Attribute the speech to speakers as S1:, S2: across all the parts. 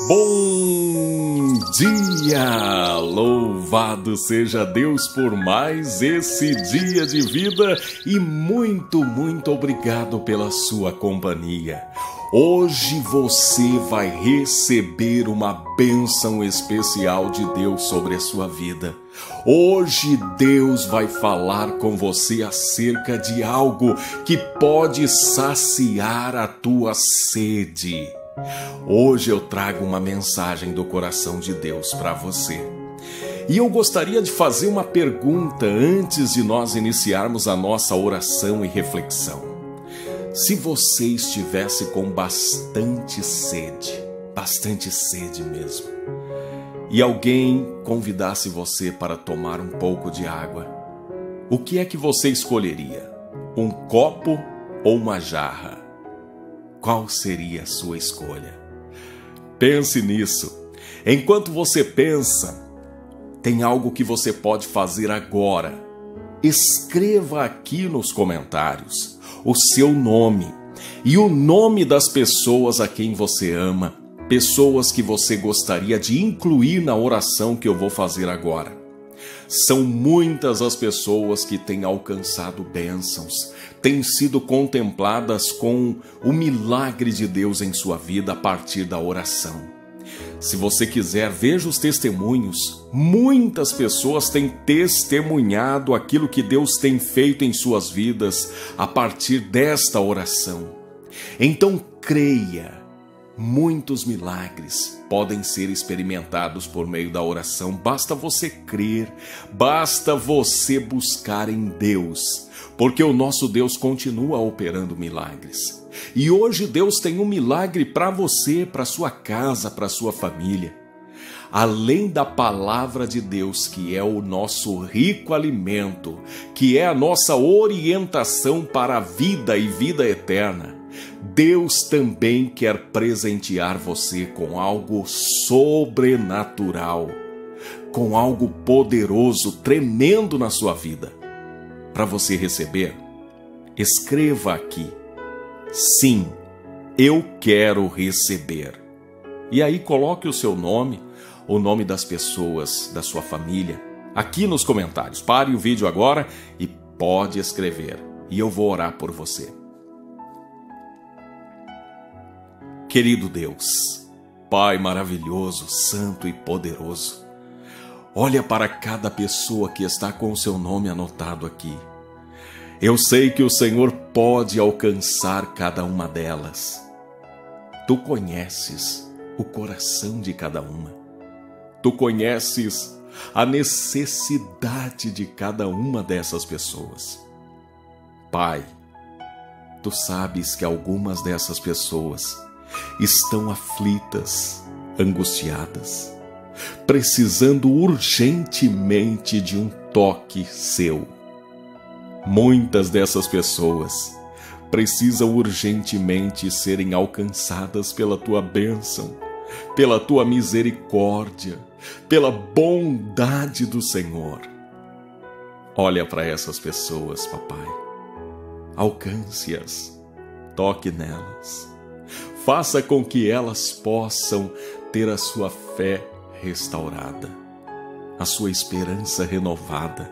S1: Bom dia! Louvado seja Deus por mais esse dia de vida e muito obrigado pela sua companhia. Hoje você vai receber uma bênção especial de Deus sobre a sua vida. Hoje Deus vai falar com você acerca de algo que pode saciar a tua sede. Hoje eu trago uma mensagem do coração de Deus para você. E eu gostaria de fazer uma pergunta antes de nós iniciarmos a nossa oração e reflexão. Se você estivesse com bastante sede mesmo, e alguém convidasse você para tomar um pouco de água, o que é que você escolheria? Um copo ou uma jarra? Qual seria a sua escolha? Pense nisso. Enquanto você pensa, tem algo que você pode fazer agora. Escreva aqui nos comentários o seu nome e o nome das pessoas a quem você ama, pessoas que você gostaria de incluir na oração que eu vou fazer agora. São muitas as pessoas que têm alcançado bênçãos, têm sido contempladas com o milagre de Deus em sua vida a partir da oração. Se você quiser, veja os testemunhos. Muitas pessoas têm testemunhado aquilo que Deus tem feito em suas vidas a partir desta oração. Então creia. Muitos milagres podem ser experimentados por meio da oração. Basta você crer, basta você buscar em Deus, porque o nosso Deus continua operando milagres. E hoje Deus tem um milagre para você, para sua casa, para sua família. Além da palavra de Deus, que é o nosso rico alimento, que é a nossa orientação para a vida e vida eterna, Deus também quer presentear você com algo sobrenatural, com algo poderoso, tremendo na sua vida. Para você receber, escreva aqui: sim, eu quero receber. E aí coloque o seu nome, o nome das pessoas da sua família, aqui nos comentários. Pare o vídeo agora e pode escrever, e eu vou orar por você. Querido Deus, Pai maravilhoso, santo e poderoso, olha para cada pessoa que está com o seu nome anotado aqui. Eu sei que o Senhor pode alcançar cada uma delas. Tu conheces o coração de cada uma. Tu conheces a necessidade de cada uma dessas pessoas. Pai, Tu sabes que algumas dessas pessoas estão aflitas, angustiadas, precisando urgentemente de um toque seu. Muitas dessas pessoas precisam urgentemente serem alcançadas pela tua bênção, pela tua misericórdia, pela bondade do Senhor. Olha para essas pessoas, papai. Alcance-as, toque nelas. Faça com que elas possam ter a sua fé restaurada, a sua esperança renovada,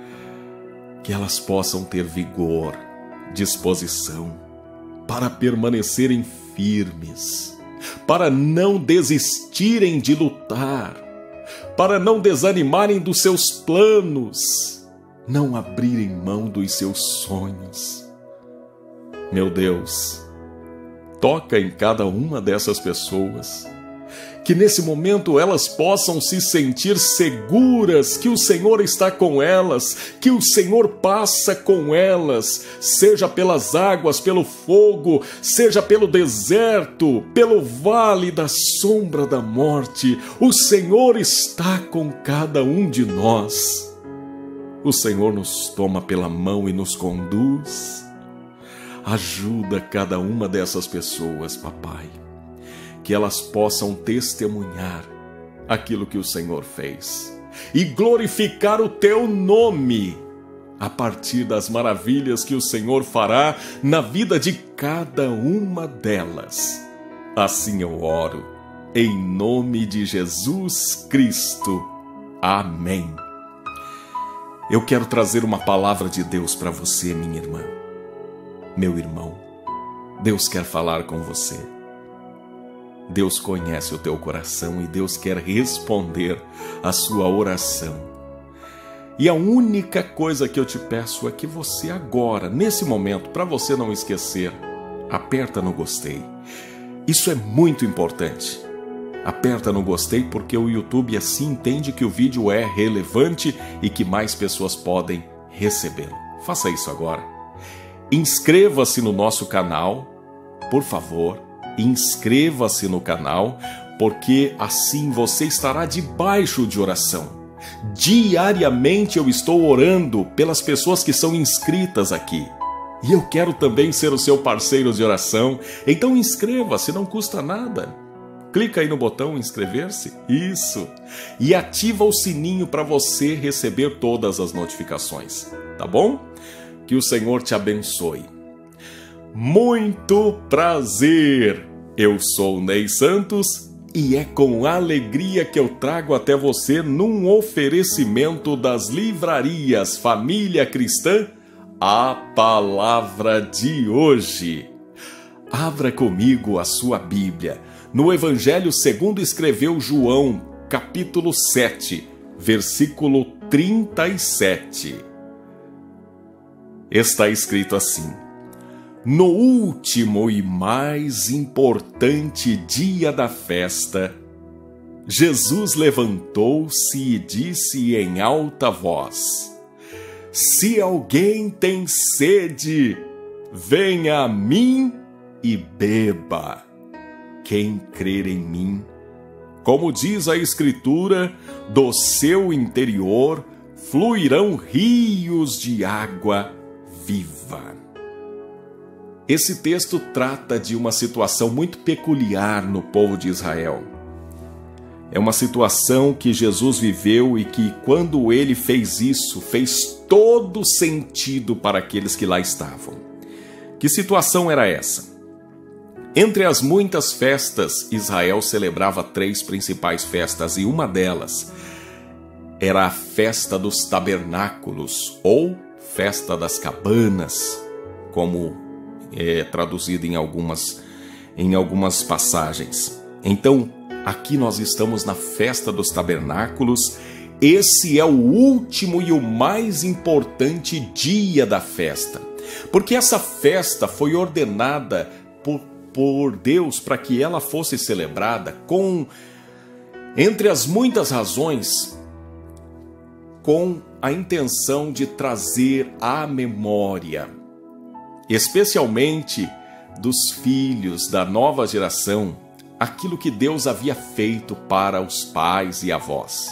S1: que elas possam ter vigor, disposição para permanecerem firmes, para não desistirem de lutar, para não desanimarem dos seus planos, não abrirem mão dos seus sonhos. Meu Deus, toca em cada uma dessas pessoas, que nesse momento elas possam se sentir seguras que o Senhor está com elas, que o Senhor passa com elas, seja pelas águas, pelo fogo, seja pelo deserto, pelo vale da sombra da morte. O Senhor está com cada um de nós. O Senhor nos toma pela mão e nos conduz. Ajuda cada uma dessas pessoas, papai, que elas possam testemunhar aquilo que o Senhor fez e glorificar o teu nome a partir das maravilhas que o Senhor fará na vida de cada uma delas. Assim eu oro em nome de Jesus Cristo. Amém. Eu quero trazer uma palavra de Deus para você, minha irmã, meu irmão. Deus quer falar com você. Deus conhece o teu coração e Deus quer responder a sua oração. E a única coisa que eu te peço é que você agora, nesse momento, para você não esquecer, aperta no gostei. Isso é muito importante. Aperta no gostei porque o YouTube assim entende que o vídeo é relevante e que mais pessoas podem recebê-lo. Faça isso agora. Inscreva-se no nosso canal, por favor. Inscreva-se no canal, porque assim você estará debaixo de oração. Diariamente eu estou orando pelas pessoas que são inscritas aqui. E eu quero também ser o seu parceiro de oração. Então inscreva-se, não custa nada. Clica aí no botão inscrever-se. Isso. E ativa o sininho para você receber todas as notificações. Tá bom? Que o Senhor te abençoe. Muito prazer! Eu sou Ney Santos e é com alegria que eu trago até você num oferecimento das livrarias Família Cristã a palavra de hoje. Abra comigo a sua Bíblia no Evangelho segundo escreveu João, capítulo 7, versículo 37. Está escrito assim: no último e mais importante dia da festa, Jesus levantou-se e disse em alta voz: se alguém tem sede, venha a mim e beba. Quem crer em mim, como diz a Escritura, do seu interior fluirão rios de água viva. Esse texto trata de uma situação muito peculiar no povo de Israel. É uma situação que Jesus viveu e que, quando ele fez isso, fez todo sentido para aqueles que lá estavam. Que situação era essa? Entre as muitas festas, Israel celebrava 3 principais festas e uma delas era a festa dos tabernáculos ou festa das cabanas, como é traduzido em algumas passagens. Então, aqui nós estamos na festa dos tabernáculos. Esse é o último e o mais importante dia da festa, porque essa festa foi ordenada por Deus para que ela fosse celebrada com, entre as muitas razões, com a intenção de trazer à memória, especialmente dos filhos da nova geração, aquilo que Deus havia feito para os pais e avós.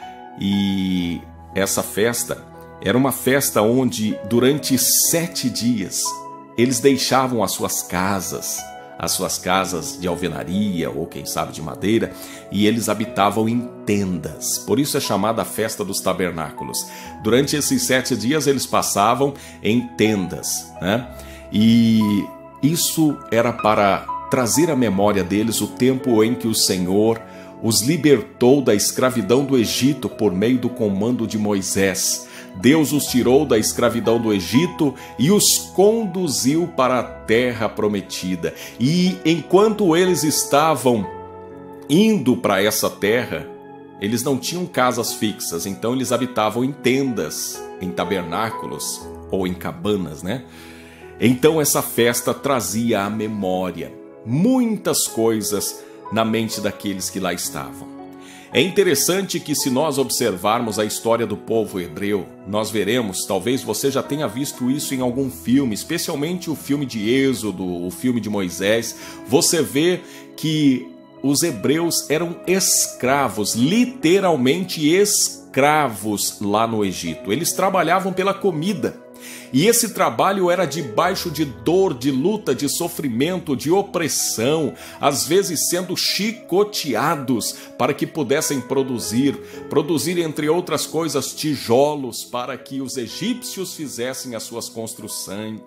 S1: E essa festa era uma festa onde, durante 7 dias, eles deixavam as suas casas de alvenaria ou quem sabe de madeira, e eles habitavam em tendas. Por isso é chamada a festa dos tabernáculos. Durante esses 7 dias eles passavam em tendas, né? E isso era para trazer à memória deles o tempo em que o Senhor os libertou da escravidão do Egito por meio do comando de Moisés. Deus os tirou da escravidão do Egito e os conduziu para a terra prometida. E enquanto eles estavam indo para essa terra, eles não tinham casas fixas, então eles habitavam em tendas, em tabernáculos ou em cabanas, né? Então essa festa trazia à memória muitas coisas na mente daqueles que lá estavam. É interessante que, se nós observarmos a história do povo hebreu, nós veremos, talvez você já tenha visto isso em algum filme, especialmente o filme de Êxodo, o filme de Moisés. Você vê que os hebreus eram escravos, literalmente escravos lá no Egito. Eles trabalhavam pela comida. E esse trabalho era debaixo de dor, de luta, de sofrimento, de opressão, às vezes sendo chicoteados para que pudessem produzir entre outras coisas tijolos para que os egípcios fizessem as suas construções,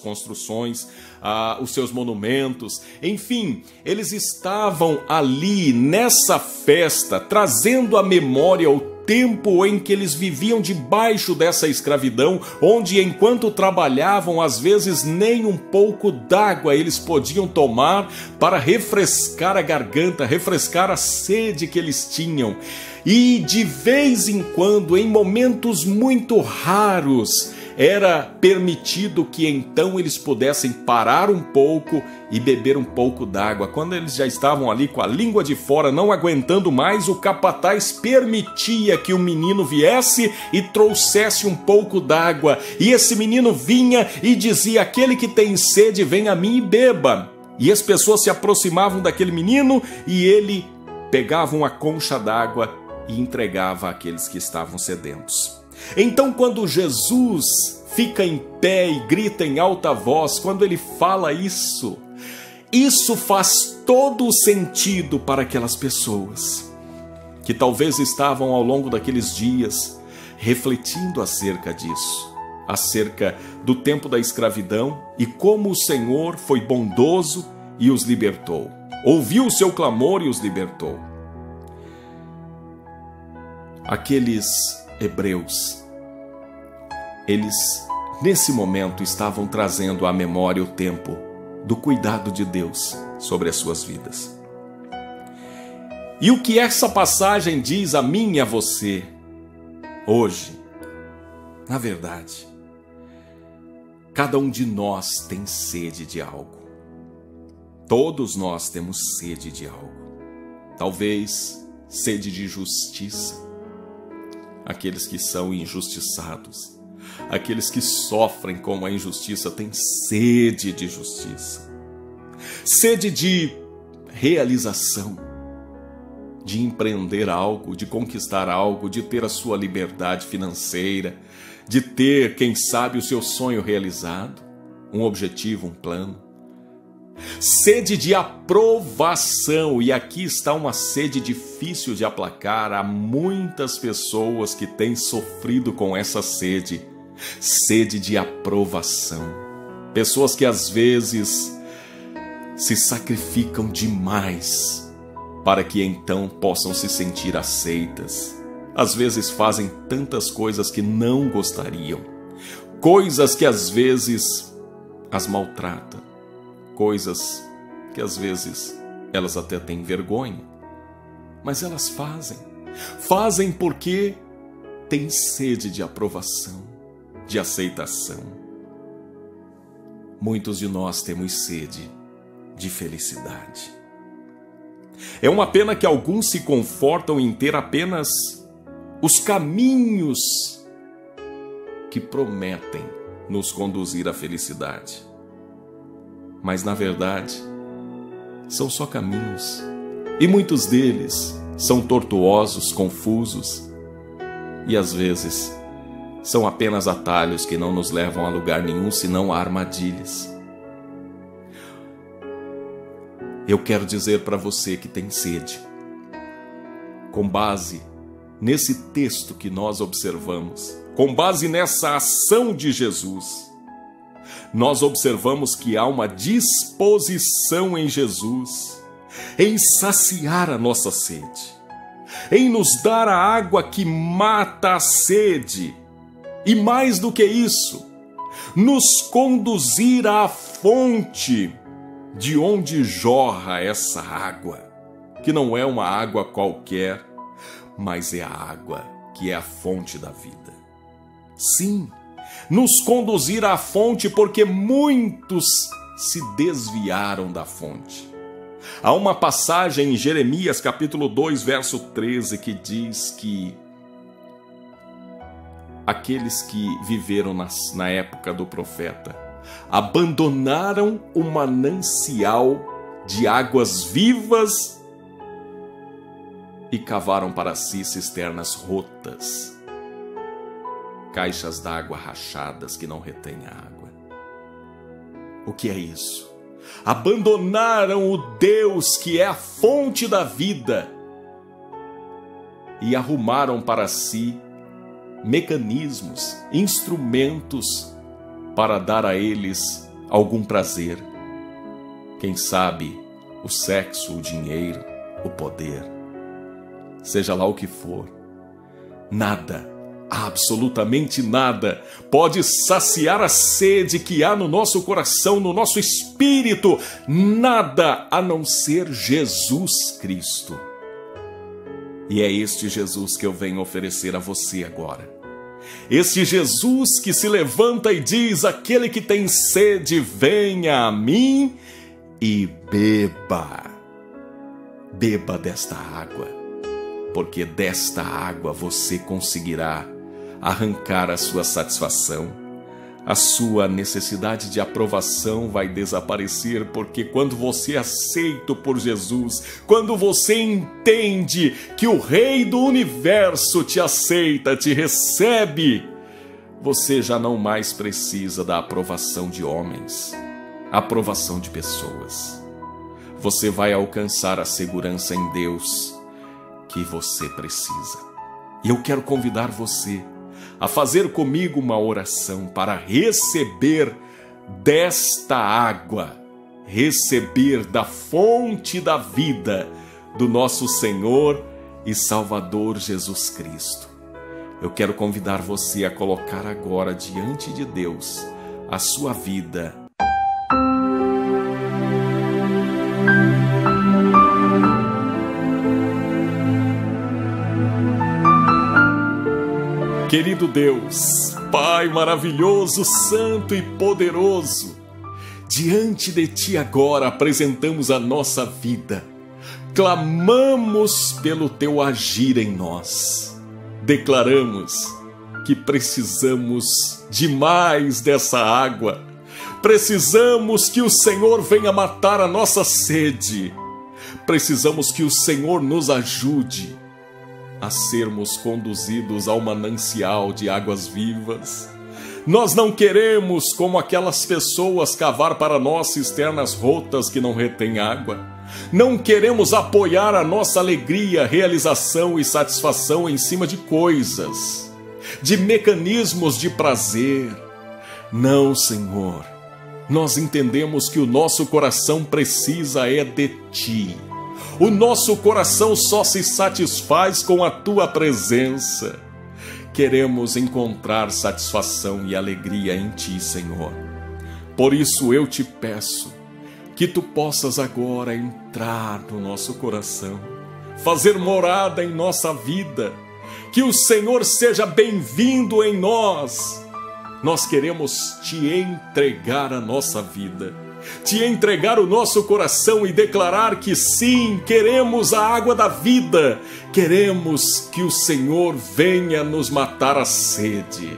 S1: os seus monumentos. Enfim, eles estavam ali nessa festa trazendo à memória o tempo em que eles viviam debaixo dessa escravidão, onde enquanto trabalhavam, às vezes nem um pouco d'água eles podiam tomar para refrescar a garganta, refrescar a sede que eles tinham. E de vez em quando, em momentos muito raros, era permitido que então eles pudessem parar um pouco e beber um pouco d'água. Quando eles já estavam ali com a língua de fora, não aguentando mais, o capataz permitia que o menino viesse e trouxesse um pouco d'água. E esse menino vinha e dizia: aquele que tem sede, vem a mim e beba. E as pessoas se aproximavam daquele menino e ele pegava uma concha d'água e entregava àqueles que estavam sedentos. Então, quando Jesus fica em pé e grita em alta voz, quando ele fala isso faz todo o sentido para aquelas pessoas que talvez estavam ao longo daqueles dias refletindo acerca disso, acerca do tempo da escravidão e como o Senhor foi bondoso e os libertou. Ouviu o seu clamor e os libertou. Aqueles hebreus, eles nesse momento estavam trazendo à memória o tempo do cuidado de Deus sobre as suas vidas. E o que essa passagem diz a mim e a você hoje? Na verdade, cada um de nós tem sede de algo. Todos nós temos sede de algo. Talvez sede de justiça. Aqueles que são injustiçados, aqueles que sofrem com a injustiça têm sede de justiça, sede de realização, de empreender algo, de conquistar algo, de ter a sua liberdade financeira, de ter, quem sabe, o seu sonho realizado, um objetivo, um plano. Sede de aprovação, e aqui está uma sede difícil de aplacar. Há muitas pessoas que têm sofrido com essa sede de aprovação. Pessoas que às vezes se sacrificam demais para que então possam se sentir aceitas. Às vezes fazem tantas coisas que não gostariam, coisas que às vezes as maltratam, coisas que às vezes elas até têm vergonha, mas elas fazem porque têm sede de aprovação, de aceitação. Muitos de nós temos sede de felicidade. É uma pena que alguns se confortam em ter apenas os caminhos que prometem nos conduzir à felicidade. Mas, na verdade, são só caminhos. E muitos deles são tortuosos, confusos. E, às vezes, são apenas atalhos que não nos levam a lugar nenhum, senão a armadilhas. Eu quero dizer para você que tem sede, com base nesse texto que nós observamos, com base nessa ação de Jesus, nós observamos que há uma disposição em Jesus em saciar a nossa sede, em nos dar a água que mata a sede e, mais do que isso, nos conduzir à fonte de onde jorra essa água, que não é uma água qualquer, mas é a água que é a fonte da vida. Sim, nos conduzir à fonte, porque muitos se desviaram da fonte. Há uma passagem em Jeremias capítulo 2, verso 13, que diz que aqueles que viveram na época do profeta abandonaram o manancial de águas vivas e cavaram para si cisternas rotas. caixas d'água rachadas que não retêm água. O que é isso? Abandonaram o Deus que é a fonte da vida e arrumaram para si mecanismos, instrumentos para dar a eles algum prazer. Quem sabe o sexo, o dinheiro, o poder, seja lá o que for. Nada, absolutamente nada, pode saciar a sede que há no nosso coração, no nosso espírito. Nada a não ser Jesus Cristo. E é este Jesus que eu venho oferecer a você agora. Este Jesus que se levanta e diz: aquele que tem sede, venha a mim e beba. Beba desta água, porque desta água você conseguirá arrancar a sua satisfação. A sua necessidade de aprovação vai desaparecer, porque quando você é aceito por Jesus, quando você entende que o Rei do Universo te aceita, te recebe, você já não mais precisa da aprovação de homens, aprovação de pessoas. Você vai alcançar a segurança em Deus que você precisa. E eu quero convidar você a fazer comigo uma oração para receber desta água, receber da fonte da vida do nosso Senhor e Salvador Jesus Cristo. Eu quero convidar você a colocar agora diante de Deus a sua vida. Querido Deus, Pai maravilhoso, santo e poderoso, diante de Ti agora apresentamos a nossa vida, clamamos pelo Teu agir em nós, declaramos que precisamos demais dessa água, precisamos que o Senhor venha matar a nossa sede, precisamos que o Senhor nos ajude a sermos conduzidos ao manancial de águas vivas. Nós não queremos, como aquelas pessoas, cavar para nós cisternas rotas que não retêm água. Não queremos apoiar a nossa alegria, realização e satisfação em cima de coisas, de mecanismos de prazer. Não, Senhor. Nós entendemos que o nosso coração precisa de Ti. O nosso coração só se satisfaz com a Tua presença. Queremos encontrar satisfação e alegria em Ti, Senhor. Por isso eu te peço que Tu possas agora entrar no nosso coração, fazer morada em nossa vida, que o Senhor seja bem-vindo em nós. Nós queremos Te entregar a nossa vida, Te entregar o nosso coração e declarar que sim, queremos a água da vida, queremos que o Senhor venha nos matar a sede.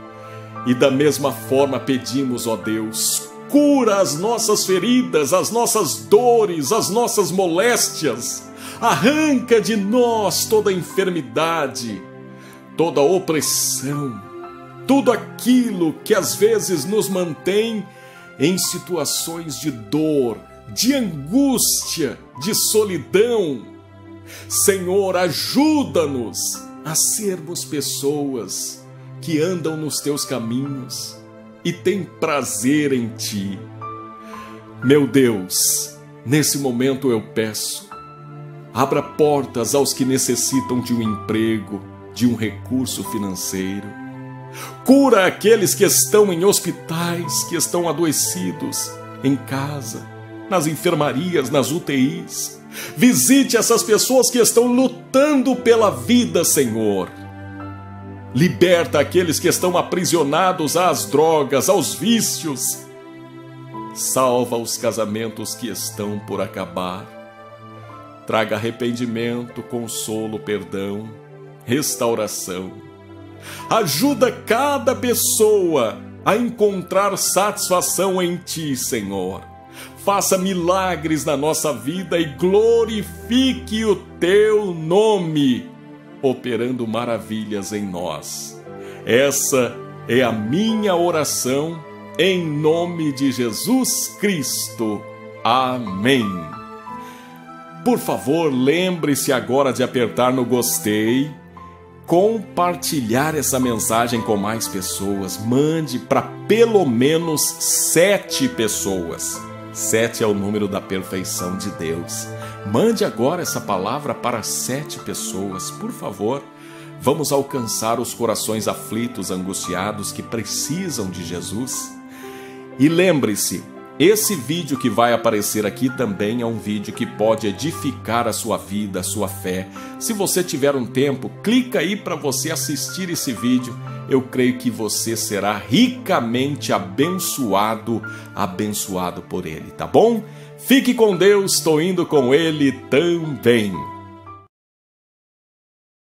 S1: E da mesma forma pedimos, ó Deus, cura as nossas feridas, as nossas dores, as nossas moléstias, arranca de nós toda enfermidade, toda opressão, tudo aquilo que às vezes nos mantém em situações de dor, de angústia, de solidão. Senhor, ajuda-nos a sermos pessoas que andam nos Teus caminhos e têm prazer em Ti. Meu Deus, nesse momento eu peço, abra portas aos que necessitam de um emprego, de um recurso financeiro. Cura aqueles que estão em hospitais, que estão adoecidos, em casa, nas enfermarias, nas UTIs. Visite essas pessoas que estão lutando pela vida, Senhor. Liberta aqueles que estão aprisionados às drogas, aos vícios. Salva os casamentos que estão por acabar. Traga arrependimento, consolo, perdão, restauração. Ajuda cada pessoa a encontrar satisfação em Ti, Senhor. Faça milagres na nossa vida e glorifique o Teu nome, operando maravilhas em nós. Essa é a minha oração em nome de Jesus Cristo. Amém. Por favor, lembre-se agora de apertar no gostei, compartilhar essa mensagem com mais pessoas. Mande para pelo menos 7 pessoas. 7 é o número da perfeição de Deus. Mande agora essa palavra para 7 pessoas, por favor. Vamos alcançar os corações aflitos, angustiados, que precisam de Jesus. E lembre-se, esse vídeo que vai aparecer aqui também é um vídeo que pode edificar a sua vida, a sua fé. Se você tiver um tempo, clica aí para você assistir esse vídeo. Eu creio que você será ricamente abençoado por ele, tá bom? Fique com Deus, estou indo com ele também.